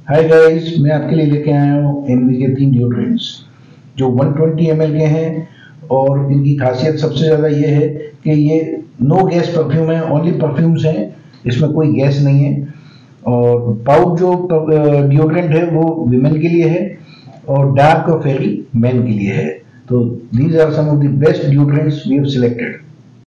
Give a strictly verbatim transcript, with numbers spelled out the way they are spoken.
Hi guys, मैं आपके लिए लेके आया हूँ एनवी के तीन डिओड्रेंट्स जो एक सौ बीस एम एल के हैं। और इनकी खासियत सबसे ज़्यादा ये है कि ये नो गैस परफ्यूम है, ओनली परफ्यूम्स हैं, इसमें कोई गैस नहीं है। और पाउच जो डिओड्रेंट है वो विमेन के लिए है और डार्क और फेरी मैन के लिए है। तो these are some of the best deodorants we have selected.